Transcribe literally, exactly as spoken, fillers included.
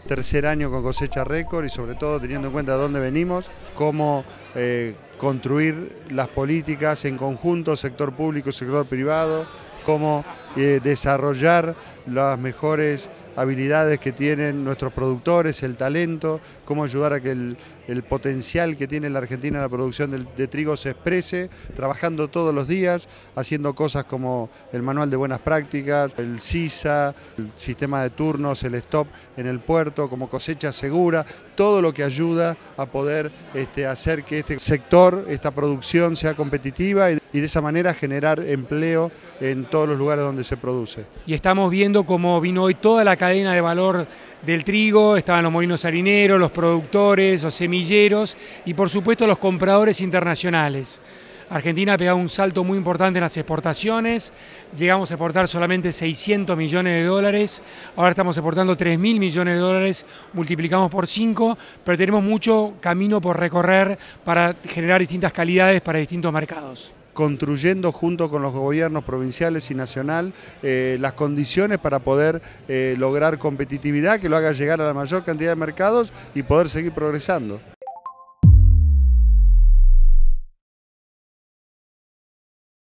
tercer año con cosecha récord y sobre todo teniendo en cuenta de dónde venimos, cómo eh, construir las políticas en conjunto, sector público y sector privado, cómo eh, desarrollar las mejores habilidades que tienen nuestros productores, el talento, cómo ayudar a que el, el potencial que tiene la Argentina en la producción de, de trigo se exprese, trabajando todos los días, haciendo cosas como el manual de buenas prácticas, el SISA, el sistema de turnos, el stop en el puerto, como cosecha segura, todo lo que ayuda a poder este, hacer que este sector, esta producción sea competitiva y, y de esa manera generar empleo en todos los lugares donde se produce. Y estamos viendo cómo vino hoy toda la cadena de valor del trigo, estaban los molinos harineros, los productores, los semilleros y por supuesto los compradores internacionales. Argentina ha pegado un salto muy importante en las exportaciones, llegamos a exportar solamente seiscientos millones de dólares, ahora estamos exportando tres mil millones de dólares, multiplicamos por cinco, pero tenemos mucho camino por recorrer para generar distintas calidades para distintos mercados. Construyendo junto con los gobiernos provinciales y nacional eh, las condiciones para poder eh, lograr competitividad que lo haga llegar a la mayor cantidad de mercados y poder seguir progresando.